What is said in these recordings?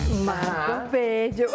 Marco Bello.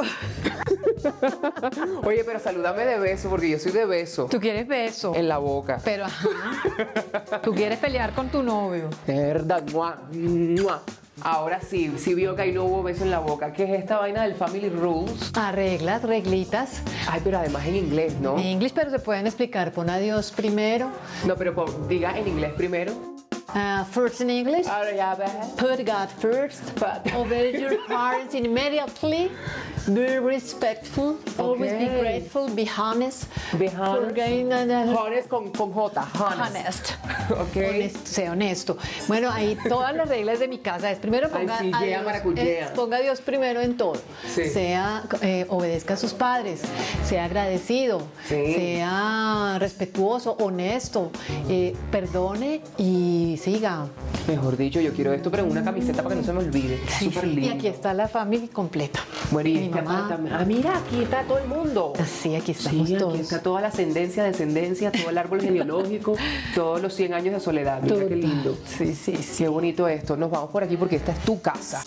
Oye, pero salúdame de beso, porque yo soy de beso. ¿Tú quieres beso? En la boca. Pero ajá. ¿Tú quieres pelear con tu novio? Es verdad, mua, mua. Ahora sí, sí vio que ahí no hubo beso en la boca. ¿Qué es esta vaina del Family Rules? Arreglas, reglitas. Ay, pero además en inglés, ¿no? En inglés, pero se pueden explicar. Pon adiós primero. No, pero diga en inglés primero. First in English. Ahora ya ves. Put God first. Obey your parents immediately. Be respectful. Always be grateful. Be honest. Be honest. Honest con J. Honest. Ok. Sé honesto. Bueno, ahí todas las reglas de mi casa es primero ponga, Ay, sí, ponga a Dios primero en todo. Sí. Obedezca a sus padres. Sea agradecido. Sí. Sea respetuoso, honesto. Perdone y siga. Mejor dicho, yo quiero esto, pero en una camiseta para que no se me olvide. Súper lindo. Y aquí está la familia completa. Bueno, y mi mamá. mira, aquí está todo el mundo. Sí, aquí estamos todos. Aquí está toda la ascendencia, descendencia, todo el árbol genealógico, todos los 100 años de soledad. Mira Todo. qué lindo. Sí. Qué bonito esto. Nos vamos por aquí porque esta es tu casa.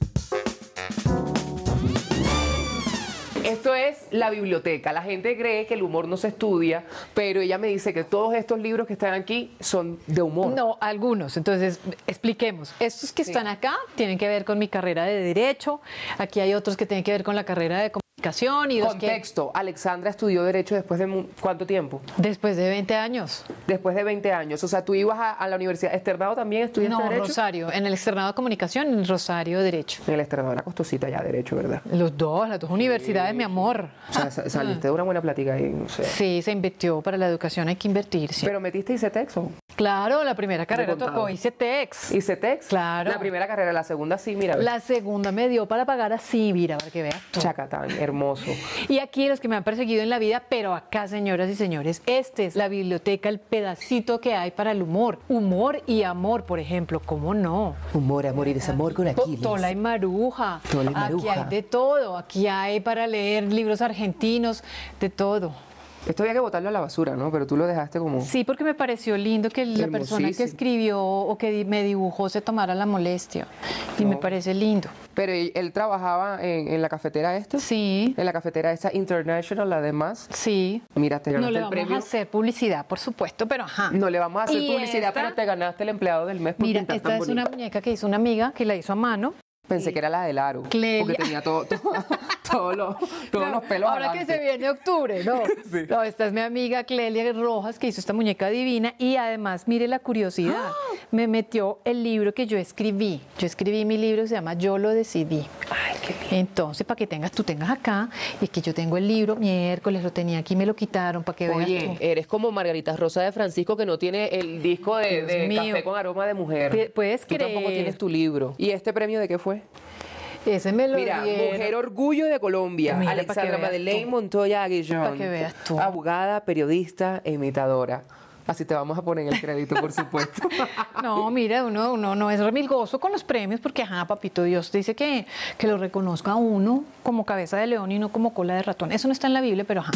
Esto es la biblioteca. La gente cree que el humor no se estudia, pero ella me dice que todos estos libros que están aquí son de humor. No, algunos. Entonces, expliquemos. Estos que están acá tienen que ver con mi carrera de Derecho. Aquí hay otros que tienen que ver con la carrera de Comunicación. Y Contexto. Alexandra estudió Derecho después de ¿cuánto tiempo? Después de 20 años. Después de 20 años. O sea, tú ibas a la universidad. ¿Externado también estudiaste No, Derecho? Rosario. En el externado de Comunicación, en Rosario Derecho. En el externado era costosita ya Derecho, ¿verdad? Las dos universidades, mi amor. O sea, saliste de una buena plática ahí, no sé. Sí, se invirtió. Para la educación hay que invertir, sí. Pero metiste ICETEX, ¿o? Claro, la primera carrera contado. tocó ICETEX. ¿ICETEX? Claro. La primera carrera, la segunda sí, mira. La segunda me dio para pagar así, mira, para que veas tú. Chacatán, hermoso. Y aquí los que me han perseguido en la vida, pero acá, señoras y señores, esta es la biblioteca, el pedacito que hay para el humor. Humor y amor, por ejemplo, ¿cómo no? Humor, amor y desamor con Aquiles. Tola y Maruja. Tola y Aquí Maruja. hay de todo. Aquí hay para leer libros argentinos, de todo. Esto había que botarlo a la basura, ¿no? Pero tú lo dejaste como... Sí, porque me pareció lindo que la persona que Hermosísimo. escribió o que me dibujó se tomara la molestia. Y No. me parece lindo. Pero él trabajaba en la cafetera esta. Sí, En la cafetera esta International, además. sí. Mira, te No ganaste le el vamos premio. a hacer publicidad, por supuesto, pero ajá. No le vamos a hacer Y publicidad, esta- pero te ganaste el empleado del mes por Mira, pintar esta tan es una bonito. muñeca que hizo una amiga que la hizo a mano. Pensé que era la del aro. Clelia. Porque tenía todos los No, pelos ahora adelante. que se viene octubre, no. Sí. No, esta es mi amiga Clelia Rojas que hizo esta muñeca divina y además, mire la curiosidad, me metió el libro que yo escribí. Yo escribí mi libro, se llama Yo lo decidí. Ay, qué bien. Entonces, para que tú tengas acá, y que yo tengo el libro, miércoles lo tenía aquí, me lo quitaron para que veas Oye, tú. eres como Margarita Rosa de Francisco que no tiene el disco de Dios mío. Café con aroma de mujer. Puedes Tú tampoco creer. tienes tu libro. ¿Y este premio de qué fue? Ese me lo Mira, dieron. Mujer Orgullo de Colombia, Mira, pa' que Alexandra veas Madeleine tú. Montoya Aguillón. Pa' que veas tú. Abogada, periodista e imitadora. Así te vamos a poner en el crédito, por supuesto. No, mira, uno no es remilgoso con los premios porque, ajá, papito Dios dice que lo reconozca a uno como cabeza de león y no como cola de ratón. Eso no está en la Biblia, pero ajá.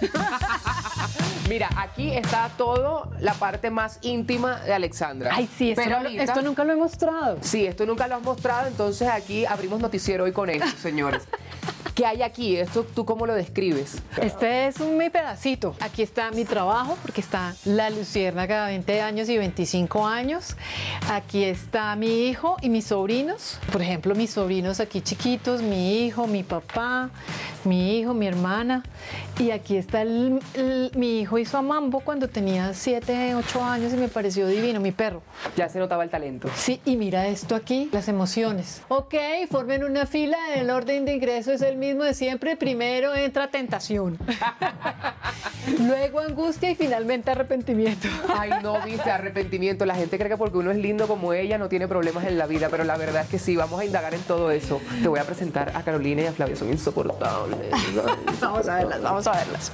Mira, aquí está todo la parte más íntima de Alexandra. Ay, sí, Pero ahorita- esto nunca lo he mostrado. Sí, esto nunca lo has mostrado, entonces aquí abrimos noticiero hoy con esto, señores. ¿Qué hay aquí? ¿Esto tú cómo lo describes? Este es mi pedacito. Aquí está mi trabajo, porque está la luciérnaga de 20 años y 25 años. Aquí está mi hijo y mis sobrinos. Por ejemplo, mis sobrinos aquí chiquitos, mi hijo, mi papá, mi hijo, mi hermana. Y aquí está mi hijo hizo a Mambo cuando tenía 7, 8 años y me pareció divino, mi perro. Ya se notaba el talento. Sí, y mira esto aquí, las emociones. Ok, formen una fila, el orden de ingreso es el mismo de siempre. Primero entra tentación, luego angustia y finalmente arrepentimiento. Ay, no, viste, arrepentimiento. La gente cree que porque uno es lindo como ella no tiene problemas en la vida, pero la verdad es que sí, vamos a indagar en todo eso. Te voy a presentar a Carolina y a Flavia, son insoportables. Vamos a verlas, vamos a verlas.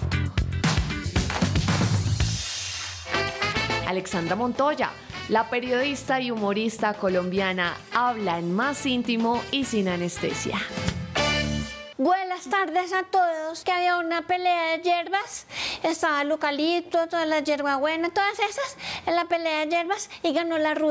Alexandra Montoya, la periodista y humorista colombiana, habla en más íntimo y sin anestesia. Buenas tardes a todos. Que había una pelea de hierbas. Estaba el eucalipto, toda la hierbabuena, todas esas en la pelea de hierbas y ganó la ruda.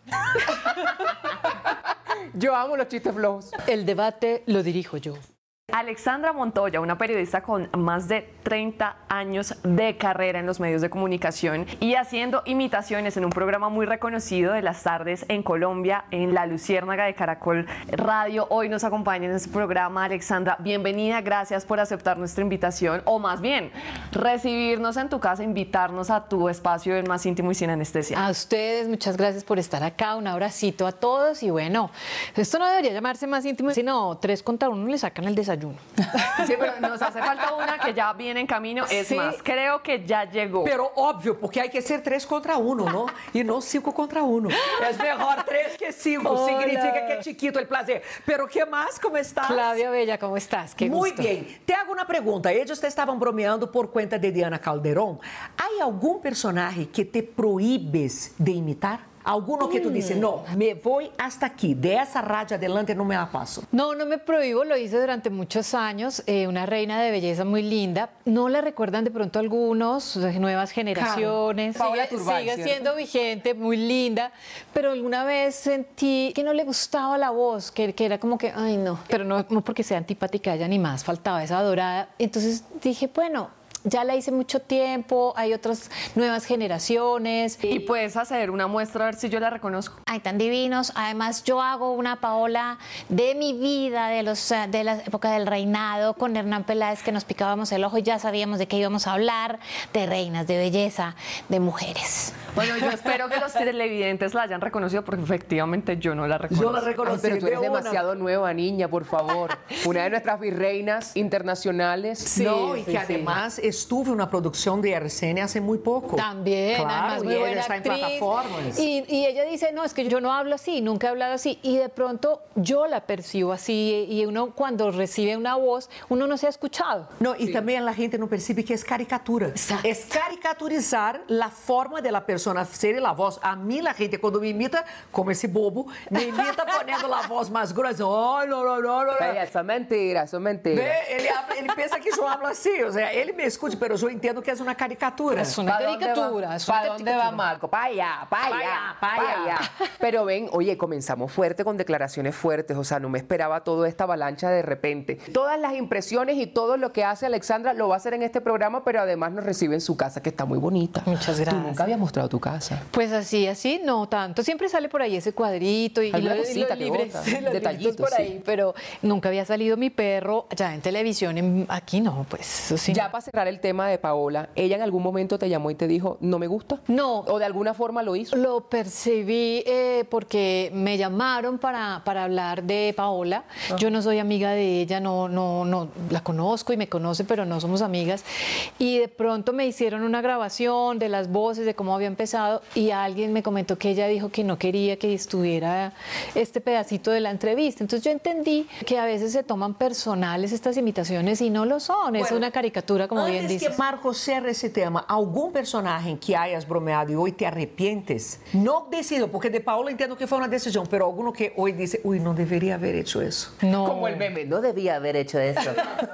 Yo amo los chistes flojos. El debate lo dirijo yo. Alexandra Montoya, una periodista con más de 30 años de carrera en los medios de comunicación y haciendo imitaciones en un programa muy reconocido de las tardes en Colombia, en La Luciérnaga de Caracol Radio. Hoy nos acompaña en este programa. Alexandra, bienvenida, gracias por aceptar nuestra invitación, o más bien, recibirnos en tu casa, invitarnos a tu espacio en Más Íntimo y Sin Anestesia. A ustedes, muchas gracias por estar acá, un abracito a todos y bueno, esto no debería llamarse Más Íntimo, sino 3 contra 1 le sacan el desayuno. Sí, pero nos hace falta una que ya viene en camino. Es más, creo que ya llegó. Pero óbvio, porque hay que ser 3 contra 1, ¿no? Y no 5 contra 1. Es mejor 3 que 5. Hola. Significa que es chiquito el placer. Pero ¿qué más? ¿Cómo estás? Flavia Bella, ¿cómo estás? Qué Muy gusto. bien. Te hago una pregunta. Ellos te estaban bromeando por cuenta de Diana Calderón. ¿Hay algún personaje que te prohíbes de imitar? ¿Alguno que tú dices, no, me voy hasta aquí, de esa raya adelante no me la paso? No, no me prohíbo, lo hice durante muchos años, una reina de belleza muy linda. No la recuerdan de pronto algunos, nuevas generaciones. Paola Turbay, sigue ¿cierto? siendo vigente, muy linda, pero alguna vez sentí que no le gustaba la voz, que era como que, ay no, pero no porque sea antipática a ella ni más, faltaba esa dorada. Entonces dije, bueno, ya la hice mucho tiempo, hay otras nuevas generaciones. Y puedes hacer una muestra a ver si yo la reconozco. Ay, tan divinos. Además, yo hago una Paola de mi vida, de la época del reinado, con Hernán Peláez, que nos picábamos el ojo y ya sabíamos de qué íbamos a hablar, de reinas, de belleza, de mujeres. Bueno, yo espero que los televidentes la hayan reconocido porque efectivamente yo no la reconozco. Yo la Ay, reconocí. pero tú eres de una. demasiado nueva, niña, por favor. Una de nuestras virreinas internacionales. Sí, no, y que además estuve en una producción de RCN hace muy poco. También, claro, además muy y ella buena está actriz. en plataformas. Y ella dice, no, es que yo no hablo así, nunca he hablado así. Y de pronto yo la percibo así. Y uno cuando recibe una voz, uno no se ha escuchado. No, y también la gente no percibe que es caricatura. Exacto. Es caricaturizar la forma de la persona ser la voz. A mí la gente cuando me imita, como ese bobo, me imita poniendo la voz más gruesa. Oh, no, no, no, no. Ay, eso es mentira, eso es mentira. Ve, ele pensa que yo hablo así, o sea, ele me escucha, pero yo entiendo que es una caricatura. Es una caricatura. es una ¿Para dónde va caricatura. Marco? Para allá, para allá, para allá. Pero ven, oye, comenzamos fuerte con declaraciones fuertes, o sea, no me esperaba toda esta avalancha de repente. Todas las impresiones y todo lo que hace Alexandra lo va a hacer en este programa, pero además nos recibe en su casa, que está muy bonita. Muchas gracias. Tú nunca habías mostrado tu casa. Pues así, no tanto. Siempre sale por ahí ese cuadrito y Alguna los cosita que libres, bota, los libritos detallitos, por sí. ahí, pero nunca había salido mi perro ya en televisión. Aquí no, pues eso sí. Ya para cerrar el tema de Paola, ¿ella en algún momento te llamó y te dijo, no me gusta? No. ¿O de alguna forma lo hizo? Lo percibí porque me llamaron para hablar de Paola. Yo no soy amiga de ella, no la conozco y me conoce, pero no somos amigas. Y de pronto me hicieron una grabación de las voces, de cómo había empezado, y alguien me comentó que ella dijo que no quería que estuviera este pedacito de la entrevista. Entonces yo entendí que a veces se toman personales estas imitaciones y no lo son. Es una caricatura, como bien Antes dices. que Marcos cierre ese tema, ¿algún personaje que hayas bromeado y hoy te arrepientes? No decido, porque de Paola entiendo que fue una decisión, pero alguno que hoy dice, uy, no debería haber hecho eso. No. Como el meme, no debía haber hecho eso.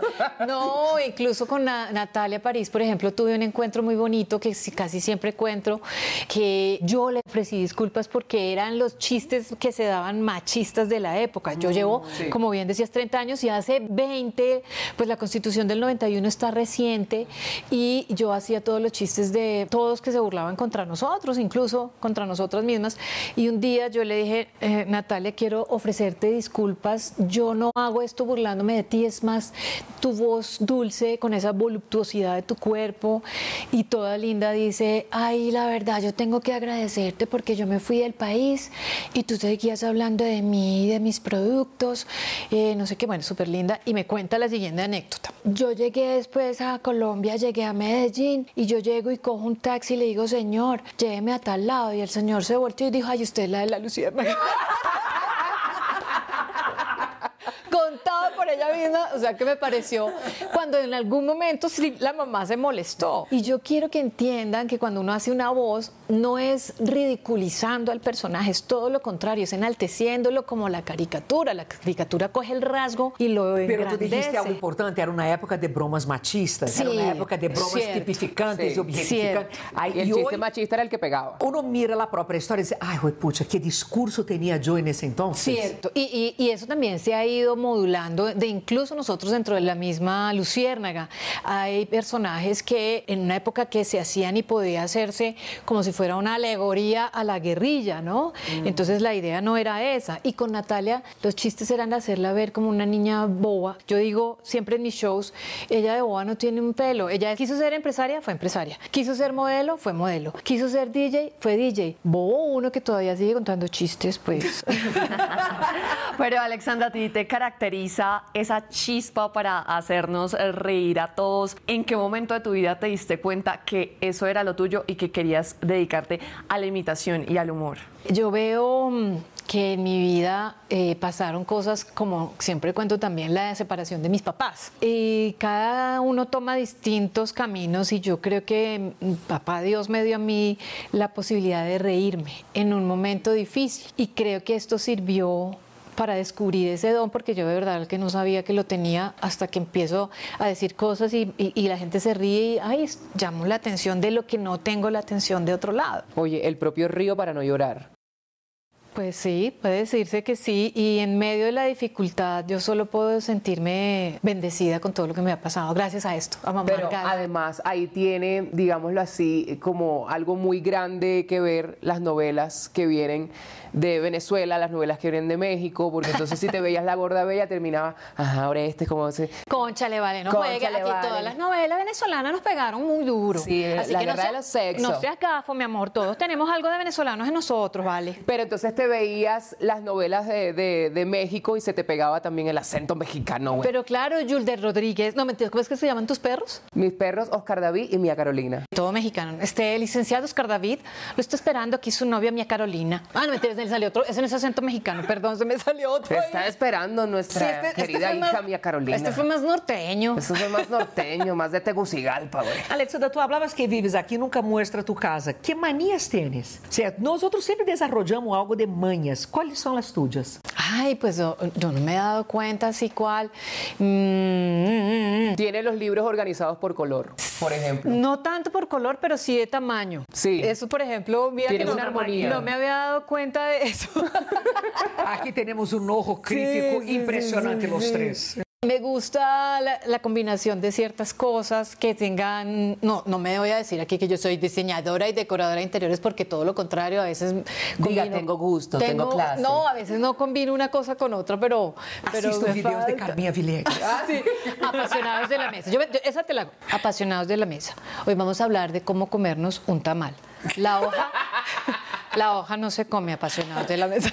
No, incluso con Natalia París, por ejemplo, tuve un encuentro muy bonito que casi siempre encuentro, que yo le ofrecí disculpas porque eran los chistes que se daban machistas de la época. Yo llevo, como bien decías, 30 años y hace 20, pues la Constitución del 91 está reciente y yo hacía todos los chistes de todos que se burlaban contra nosotros, incluso contra nosotras mismas. Y un día yo le dije, Natalia, quiero ofrecerte disculpas, yo no hago esto burlándome de ti, es más tu voz dulce con esa voluptuosidad de tu cuerpo. Y toda linda dice, ay, la verdad, yo tengo que agradecerte porque yo me fui del país y tú seguías hablando de mí, de mis productos, no sé qué, bueno, súper linda. Y me cuenta la siguiente anécdota. Yo llegué después a Colombia, llegué a Medellín y yo llego y cojo un taxi y le digo, señor, lléveme a tal lado. Y el señor se volteó y dijo, ay, usted es la de la Luciérnaga. Contado por por ella misma, o sea que me pareció cuando en algún momento sí la mamá se molestó. Y yo quiero que entiendan que cuando uno hace una voz no es ridiculizando al personaje, es todo lo contrario, es enalteciéndolo como la caricatura. La caricatura coge el rasgo y lo engrandece. Pero tú dijiste algo importante, era una época de bromas machistas, Sí, era una época de bromas cierto, tipificantes y sí, objetificantes. Y el chiste machista era el que pegaba. Uno mira la propia historia y dice, ay, güey, pucha, ¿qué discurso tenía yo en ese entonces? Cierto, y eso también se ha ido modulando, de incluso nosotros dentro de la misma Luciérnaga, hay personajes que en una época que se hacían y podía hacerse como si fuera una alegoría a la guerrilla, ¿no? Entonces la idea no era esa, y con Natalia los chistes eran hacerla ver como una niña boba. Yo digo siempre en mis shows, ella de boba no tiene un pelo, ella quiso ser empresaria, fue empresaria, quiso ser modelo, fue modelo, quiso ser DJ, fue DJ. Bobo uno que todavía sigue contando chistes, pues. Pero Alexandra, ¿a ti te caracteriza esa chispa para hacernos reír a todos? ¿En qué momento de tu vida te diste cuenta que eso era lo tuyo y que querías dedicarte a la imitación y al humor? Yo veo que en mi vida pasaron cosas, como siempre cuento también, la separación de mis papás. Y cada uno toma distintos caminos y yo creo que papá Dios me dio a mí la posibilidad de reírme en un momento difícil. Y creo que esto sirvió para descubrir ese don, porque yo de verdad que no sabía que lo tenía hasta que empiezo a decir cosas y la gente se ríe y ay, llamo la atención de lo que no tengo la atención de otro lado. Oye, el propio río para no llorar. Pues sí, puede decirse que sí, y en medio de la dificultad yo solo puedo sentirme bendecida con todo lo que me ha pasado gracias a esto, a mamá. Pero además ahí tiene, digámoslo así, como algo muy grande que ver las novelas que vienen de Venezuela, las novelas que vienen de México, porque entonces si te veías La Gorda Bella terminaba, ajá, ahora como se... Cónchale, vale, no Cónchale, juegue, aquí vale. todas las novelas venezolanas nos pegaron muy duro. Sí, así la que guerra de los sexos. No seas gafo, mi amor, todos tenemos algo de venezolanos en nosotros, vale. Pero entonces te veías las novelas de México y se te pegaba también el acento mexicano, güey. Pero claro, Yulder Rodríguez, no mentiras, ¿cómo es que se llaman tus perros? Mis perros, Oscar David y Mía Carolina. Todo mexicano. Licenciado Oscar David lo está esperando aquí su novia Mía Carolina. Ah, no mentiras, le salió otro, ese no es acento mexicano, perdón, se me salió otro. Te ahí. está esperando nuestra querida fue hija más- Mía Carolina. Este fue más norteño. Eso fue más norteño, más de Tegucigalpa, güey. Alexandra, tú hablabas que vives aqui e nunca muestra tu casa. Que manias tienes? Certo? Nós outros sempre desarrollamos algo de manhas. Quais são as tuyas? Ay, pues yo no me he dado cuenta así cuál. Tiene los libros organizados por color, por ejemplo. No tanto por color, pero sí de tamaño. Sí. Eso, por ejemplo, mira Tiene que una armonía. no me había dado cuenta de eso. Aqui temos um ojo crítico Sí, sí, impressionante sí, los sí. tres. Me gusta la combinación de ciertas cosas que tengan... No me voy a decir aquí que yo soy diseñadora y decoradora de interiores porque todo lo contrario, a veces... Diga, tengo gusto, tengo clase. No, a veces no combino una cosa con otra, pero Assisto me videos de falta. Carminha Villegas. Sí, apasionados de la mesa. Esa te la hago. Apasionados de la mesa. Hoy vamos a hablar de cómo comernos un tamal. La hoja no se come, apasionados de la mesa.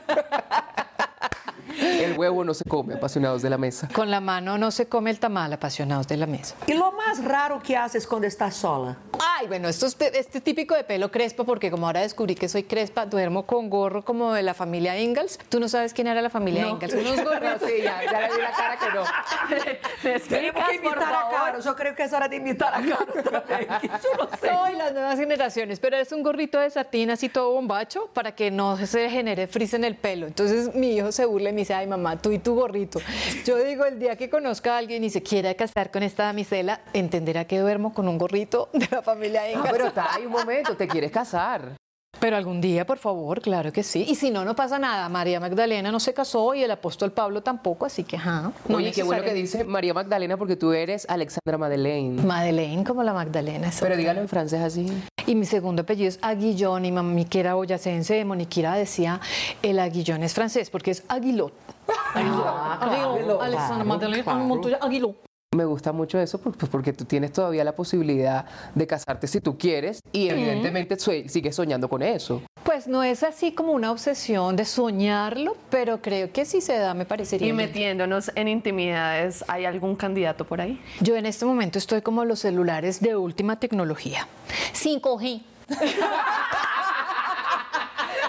El huevo no se come, apasionados de la mesa. Con la mano no se come el tamal, apasionados de la mesa. E lo mais raro que haces quando estás sola? Ay, bueno, esto es este típico de pelo crespo, porque como ahora descubrí que soy crespa, duermo con gorro como de la familia Ingalls. ¿Tú no sabes quién era la familia Ingalls? Unos gorritos. Sí, ya le vi la cara que no. Tenemos que imitar a Caro. Yo creo que es hora de imitar a Caro también. Yo no sé. Soy las nuevas generaciones, pero es un gorrito de satín así todo bombacho para que no se genere frizz en el pelo. Entonces mi hijo se burla y me dice, ay mamá, tú y tu gorrito. Yo digo, el día que conozca a alguien y se quiera casar con esta damisela, entenderá que duermo con un gorrito de la familia Ingalls. Pero hay un momento, te quieres casar. Pero algún día, por favor, claro que sí. Y si no, no pasa nada. María Magdalena no se casó y el apóstol Pablo tampoco, así que ajá. No Oye, qué bueno que dice María Magdalena porque tú eres Alexandra Madeleine. Madeleine, como la Magdalena. Pero dígalo en francés así. Y mi segundo apellido es Aguillón y mami, que era boyacense, Moniquira decía, el Aguillón es francés porque es Aguilot. Aguilot. Alexandra Madeleine, Montoya, Aguilot. Me gusta mucho eso porque tú tienes todavía la posibilidad de casarte si tú quieres y evidentemente sigues soñando con eso. Pues no es así como una obsesión de soñarlo, pero creo que si se da me parecería Y lindo. metiéndonos en intimidades, ¿hay algún candidato por ahí? Yo en este momento estoy como los celulares de última tecnología. 5G.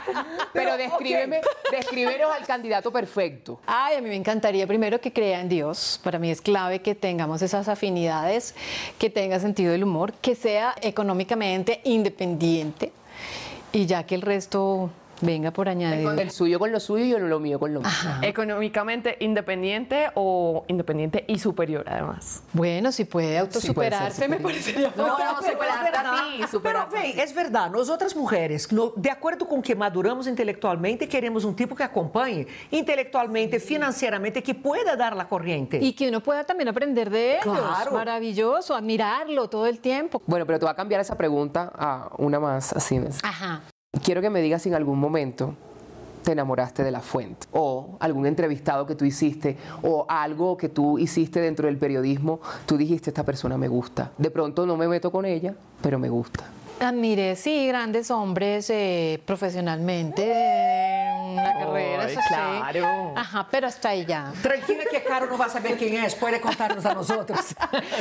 Pero descríbenos al candidato perfecto. Ay, a mí me encantaría primero que crea en Dios. Para mí es clave que tengamos esas afinidades, que tenga sentido del humor, que sea económicamente independiente y ya que el resto venga por añadidura. El suyo con lo suyo y lo mío con lo mío. Económicamente independiente o independiente y superior, además. Bueno, si puede autosuperarse, me parecería No, fantástico. superarte a ti, Pero, superarte a bem, ti. é verdade, nós outras mulheres, de acordo com que maduramos intelectualmente, queremos um tipo que acompanhe intelectualmente, financeiramente, que pueda dar la corriente. Y que uno pueda también aprender de ellos. Claro. Maravilloso, admirarlo todo el tiempo. Bueno, pero te voy a cambiar esa pregunta a una más así. Ajá. Quiero que me digas si en algún momento te enamoraste de La Fuente o algún entrevistado que tú hiciste o algo que tú hiciste dentro del periodismo, tú dijiste, esta persona me gusta. De pronto no me meto con ella, pero me gusta. Admiré, sí, grandes hombres profesionalmente en la carrera, Ay, eso sí. claro. Ajá, pero hasta ahí ya. Tranquila que Caro não vai saber quem é, pode contarnos a nós outros.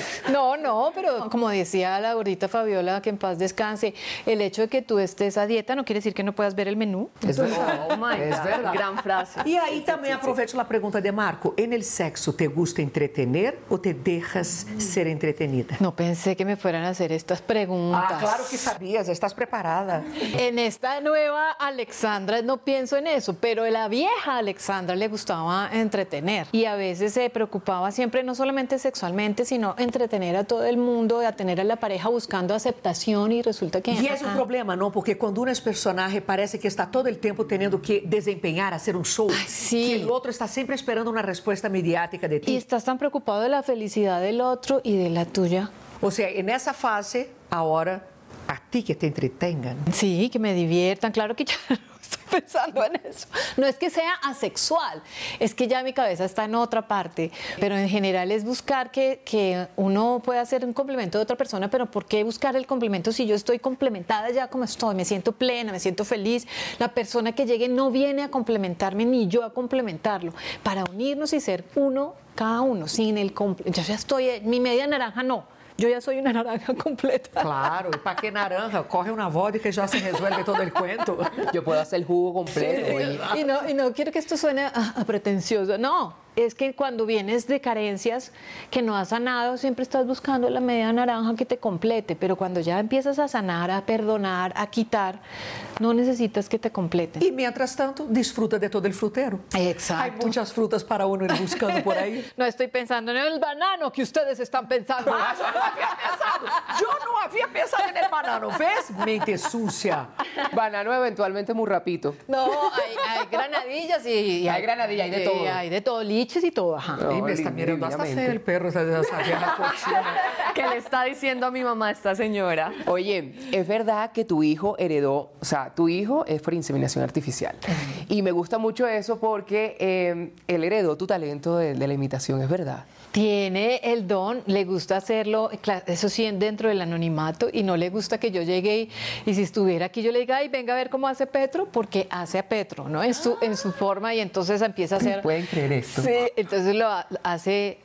No, pero como decía la gordita Fabiola, que en paz descanse, el hecho de que tú estés a dieta no quiere decir que no puedas ver el menú. É verdade. Oh my É God, verdade. gran frase. E aí também aproveito a pergunta de Marco. En el sexo, ¿te gusta entretener o te dejas ser entretenida? No pensé que me fueran a hacer estas preguntas. Ah, claro que sabías, estás preparada. En esta nueva Alexandra no pienso en eso, pero a la vieja Alexandra le gustaba entretener y a veces se preocupaba siempre no solamente sexualmente, sino entretener a todo el mundo, a tener a la pareja buscando aceptación y resulta que... E esse é o problema, não? Porque quando um é personagem, parece que está todo o tempo tendo que desempenhar, hacer um show. sí. Que o outro está sempre esperando uma resposta mediática de Y ti. estás tan preocupado de la felicidad del otro y de la tuya. Ou seja, nessa fase, ahora, a ti que te entretengan. Sí, que me diviertan, claro que ya no estoy pensando en eso. No es que sea asexual, es que ya mi cabeza está en otra parte, pero en general es buscar que uno pueda hacer un complemento de otra persona, pero ¿por qué buscar el complemento si yo estoy complementada ya como estoy? Me siento plena, me siento feliz. La persona que llegue no viene a complementarme ni yo a complementarlo, para unirnos y ser uno cada uno, sin el yo ya estoy, mi media naranja no. Yo ya soy una naranja completa. Claro, e para que naranja, corre uma vodka e já se resuelve todo o cuento. Yo puedo hacer el jugo completo. oye. Y no quiero que esto suene a pretencioso, no. Es que cuando vienes de carencias que no has sanado, siempre estás buscando la media naranja que te complete, pero cuando ya empiezas a sanar, a perdonar, a quitar, no necesitas que te completen. E, mientras tanto, desfruta de todo o frutero. Exacto. Hay muchas frutas para uno ir buscando por ahí. No estoy pensando en el banano que ustedes están pensando. Ah, yo no había pensado. Yo no había pensado en el banano. ¿Ves? Mente sucia. Banano eventualmente muy rapito. No, hay granadillas y Hay granadilla, hay de todo. Hay de todo, liches y todo, ajá. No, y me está mirando hasta divinamente. feo el perro, esa vieja cochina. ¿Qué le está diciendo a mi mamá esta señora? Oye, es verdad que tu hijo heredó, o sea, tu hijo es por inseminación artificial. Y me gusta mucho eso porque él heredó tu talento de la imitación, es verdad. Tiene el don, le gusta hacerlo, eso sí, dentro del anonimato, y no le gusta que yo llegue y si estuviera aquí yo le diga, ay, venga a ver cómo hace Petro, porque hace a Petro, ¿no? En su forma, y entonces empieza a hacer... ¿Pueden creer esto? Sí, entonces lo hace,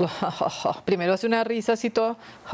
primero hace una risa así todo,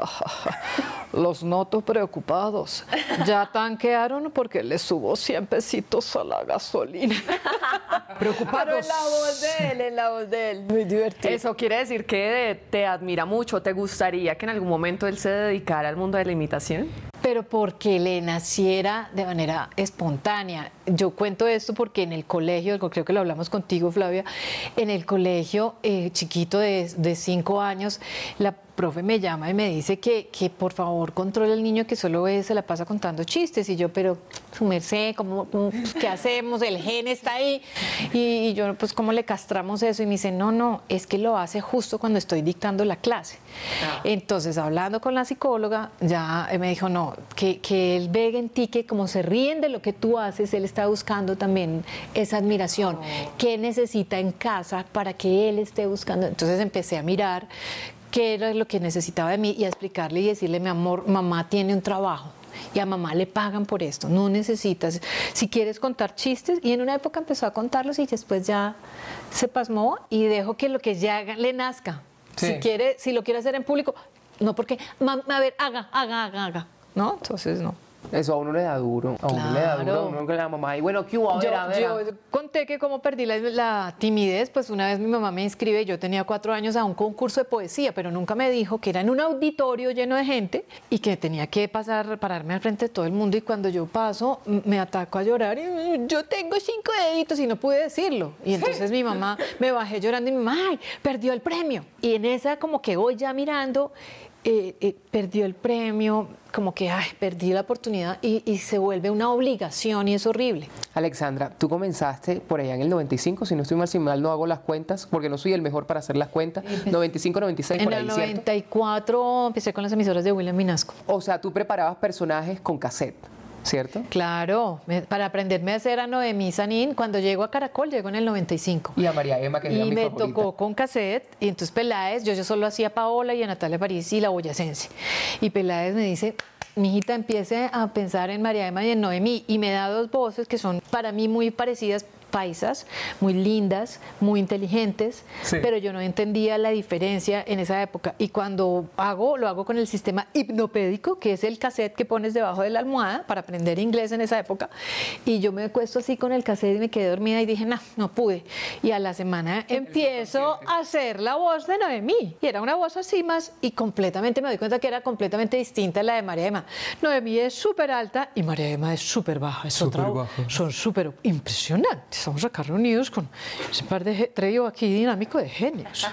los noto preocupados, ya tanquearon porque les subo 100 pesitos a la gasolina. Preocupados. Pero en la voz de él, muy divertido. Eso quiere decir que te admira mucho. ¿Te gustaría que en algún momento él se dedicara al mundo de la imitación? Pero porque le naciera de manera espontánea. Yo cuento esto porque en el colegio, creo que lo hablamos contigo, Flavia, en el colegio chiquito de 5 años, la profe me llama y me dice que por favor controle al niño que solo se la pasa contando chistes. Y yo, pero su merced, ¿qué hacemos? El gen está ahí. Y yo, pues, ¿cómo le castramos eso? Y me dice, no, es que lo hace justo cuando estoy dictando la clase. Entonces, hablando con la psicóloga, ya me dijo, no, que él ve en ti que como se ríen de lo que tú haces, él está buscando también esa admiración. ¿Qué necesita en casa para que él esté buscando? Entonces empecé a mirar qué era lo que necesitaba de mí y a explicarle y decirle, mi amor, mamá tiene un trabajo y a mamá le pagan por esto, no necesitas, si quieres contar chistes, y en una época empezó a contarlos y después ya se pasmó y dejó que lo que ya le nazca. Sí. Si lo quiere hacer en público, no porque, a ver, haga, ¿no? Entonces no. Eso a uno le da duro, a uno le da duro, a uno con la mamá. Y bueno, ¿qué hubo? A ver, a ver. Yo conté que como perdí la timidez, pues una vez mi mamá me inscribe, yo tenía 4 años a un concurso de poesía, pero nunca me dijo que era en un auditorio lleno de gente y que tenía que pararme al frente de todo el mundo, y cuando yo paso me ataco a llorar y yo tengo 5 deditos y no pude decirlo. Y entonces mi mamá, me bajé llorando y mi mamá, ¡ay, perdió el premio! Y en esa como que voy ya mirando, perdió el premio, como que perdí la oportunidad y se vuelve una obligación y es horrible. Alexandra, tú comenzaste por allá en el 95, si no estoy mal, si mal no hago las cuentas, porque no soy el mejor para hacer las cuentas, 95, 96, por ahí, ¿cierto? En el 94 empecé con las emisoras de William Minasco. O sea, tú preparabas personajes con cassette, ¿cierto? Claro, para aprenderme a hacer a Noemí Sanín, cuando llego a Caracol, llego en el 95. Y a María Emma, que es mi favorita. Y me tocó con cassette, y entonces Peláez, yo solo hacía a Paola y a Natalia París y la boyacense. Y Peláez me dice, mijita, empiece a pensar en María Emma y en Noemí, y me da 2 voces que son para mí muy parecidas, paisas, muy lindas, muy inteligentes, sí, pero yo no entendía la diferencia en esa época. Y cuando lo hago con el sistema hipnopédico, que es el cassette que pones debajo de la almohada para aprender inglés en esa época, y yo me acuesto así con el cassette y me quedé dormida y dije, no pude. Y a la semana empiezo a hacer la voz de Noemí, y era una voz así más, y completamente me doy cuenta que era completamente distinta a la de María Emma. Noemí es súper alta y María Emma es súper baja, son súper impresionantes. Estamos acá reunidos con ese par de trío aquí dinámico de genios.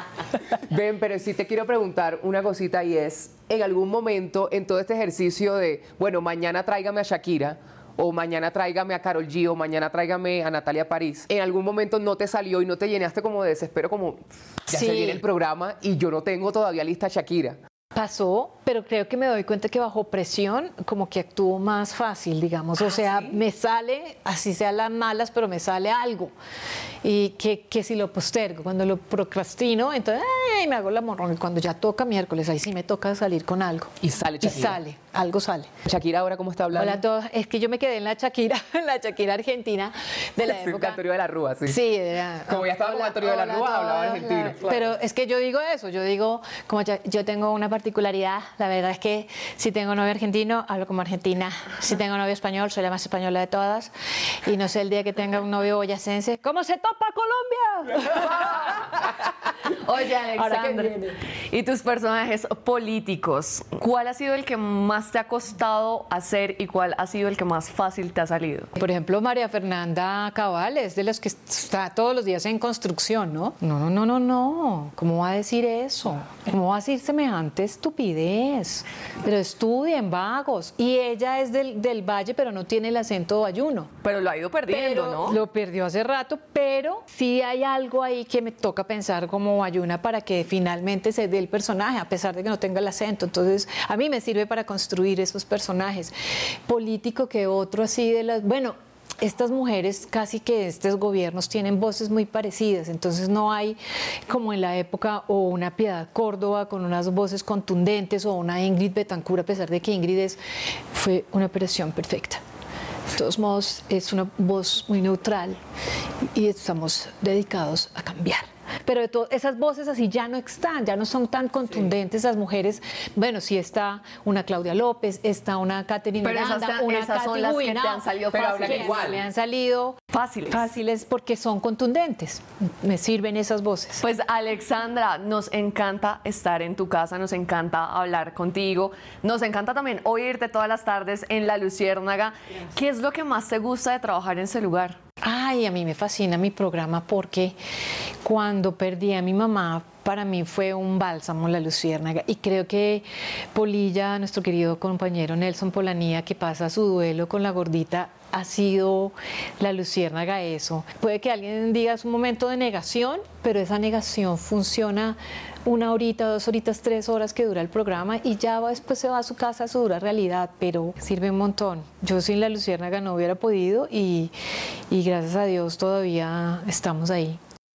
Ven, pero sí te quiero preguntar una cosita, y es, en algún momento en todo este ejercicio de, bueno, mañana tráigame a Shakira, o mañana tráigame a Karol G, o mañana tráigame a Natalia París, ¿en algún momento no te salió y no te llenaste como de desespero, como ya se viene el programa y yo no tengo todavía lista a Shakira? Pasó, pero creo que me doy cuenta que bajo presión como que actúo más fácil, digamos. O sea, ¿sí? Me sale, así sean las malas, pero me sale algo. Y que si lo postergo, cuando lo procrastino, entonces me hago la morrón. Y cuando ya toca miércoles, ahí sí me toca salir con algo. Y sale Shakira. Y sale, algo sale. Shakira, ¿ahora cómo está hablando? Hola a todos. Es que yo me quedé en la Shakira argentina de la época. Antonio de la Rúa, sí. Sí, era, como ya estaba con Antonio de la Rúa, hablaba argentino. Claro. Pero es que yo digo eso, yo digo, como yo tengo una particularidad, la verdad es que si tengo novio argentino, hablo como argentina. Si tengo novio español, soy la más española de todas. Y no sé el día que tenga un novio boyacense, ¿cómo se topa Colombia? Oye, Alexandra, ¿y tus personajes políticos? ¿Cuál ha sido el que más te ha costado hacer y cuál ha sido el que más fácil te ha salido? Por ejemplo, María Fernanda Cabal es de los que está todos los días en construcción, ¿no? No. ¿Cómo va a decir eso? ¿Cómo va a decir semejante estupidez? Pero estudien, vagos. Y ella es del Valle, pero no tiene el acento bayuno. Pero lo ha ido perdiendo, ¿no? Lo perdió hace rato, pero sí hay algo ahí que me toca pensar como bayuna para que finalmente se dé el personaje, a pesar de que no tenga el acento. Entonces, a mí me sirve para construir esos personajes. Político que otro así de las... Bueno, estas mujeres, casi que estos gobiernos tienen voces muy parecidas, entonces no hay como en la época o una Piedad Córdoba con unas voces contundentes o una Ingrid Betancourt, a pesar de que Ingrid fue una operación perfecta. De todos modos, es una voz muy neutral y estamos dedicados a cambiar. Pero de todas esas voces así ya no están, ya no son tan contundentes las mujeres. Bueno, sí está una Claudia López, está una Catherine Miranda, esas son las que te han salido fáciles. Igual. Me han salido fáciles porque son contundentes. Me sirven esas voces. Pues Alexandra, nos encanta estar en tu casa, nos encanta hablar contigo, nos encanta también oírte todas las tardes en La Luciérnaga. ¿Qué es lo que más te gusta de trabajar en ese lugar? Ay, a mí me fascina mi programa porque cuando perdí a mi mamá, para mí fue un bálsamo La Luciérnaga, y creo que Polilla, nuestro querido compañero Nelson Polanía, que pasa su duelo con la gordita, ha sido La Luciérnaga eso. Puede que alguien diga es un momento de negación, pero esa negación funciona 1 horita, 2 horitas, 3 horas que dura el programa y ya después se va a su casa a su dura realidad, pero sirve un montón. Yo sin La Luciérnaga no hubiera podido y gracias a Dios todavía estamos ahí.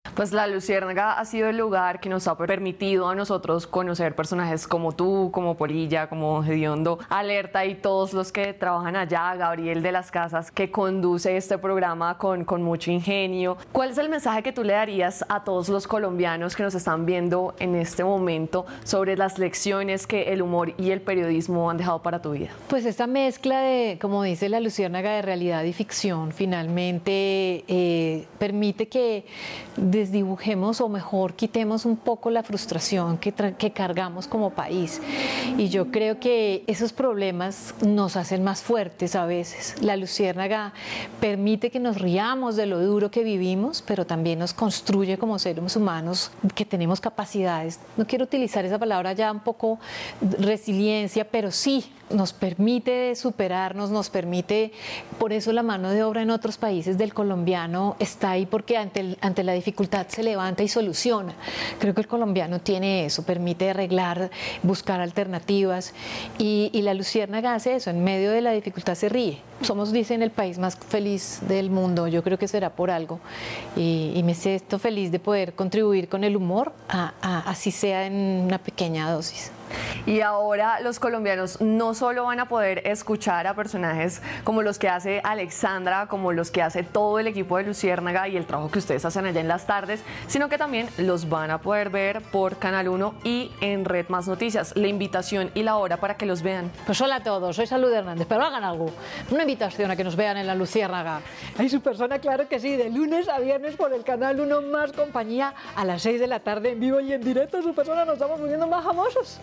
Pues La Luciérnaga ha sido el lugar que nos ha permitido a nosotros conocer personajes como tú, como Polilla, como Gediondo, Alerta y todos los que trabajan allá, Gabriel de las Casas, que conduce este programa con mucho ingenio. ¿Cuál es el mensaje que tú le darías a todos los colombianos que nos están viendo en este momento sobre las lecciones que el humor y el periodismo han dejado para tu vida? Pues esta mezcla de, como dice La Luciérnaga, de realidad y ficción, finalmente permite que desdibujemos o mejor quitemos un poco la frustración que cargamos como país. Y yo creo que esos problemas nos hacen más fuertes a veces. La Luciérnaga permite que nos riamos de lo duro que vivimos, pero también nos construye como seres humanos que tenemos capacidades. No quiero utilizar esa palabra ya un poco resiliencia, pero sí nos permite superarnos, nos permite, por eso la mano de obra en otros países del colombiano está ahí, porque ante la dificultad se levanta y soluciona. Creo que el colombiano tiene eso, permite arreglar, buscar alternativas, y La Luciérnaga hace eso, en medio de la dificultad se ríe. Somos, dicen, el país más feliz del mundo, yo creo que será por algo, y me siento feliz de poder contribuir con el humor, así sea en una pequeña dosis. Y ahora los colombianos no solo van a poder escuchar a personajes como los que hace Alexandra, como los que hace todo el equipo de Luciérnaga y el trabajo que ustedes hacen allá en las tardes, sino que también los van a poder ver por Canal 1 y en Red Más Noticias. La invitación y la hora para que los vean. Pues hola a todos, soy Salud Hernández, pero hagan algo. Una invitación a que nos vean en La Luciérnaga. Hay su persona, claro que sí, de lunes a viernes por el Canal 1 Más Compañía a las 6 de la tarde en vivo y en directo. Su persona, nos estamos volviendo más famosos.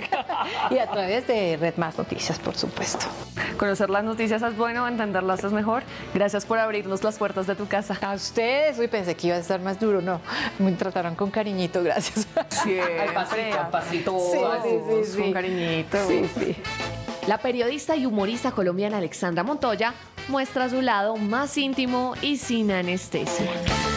Y a través de Red Más Noticias, por supuesto. Conocer las noticias es bueno, entenderlas es mejor. Gracias por abrirnos las puertas de tu casa. A ustedes, uy, pensé que iba a estar más duro, no. Me trataron con cariñito, gracias. Al pasito. Sí. Con cariñito. Sí. La periodista y humorista colombiana Alexandra Montoya muestra su lado más íntimo y sin anestesia.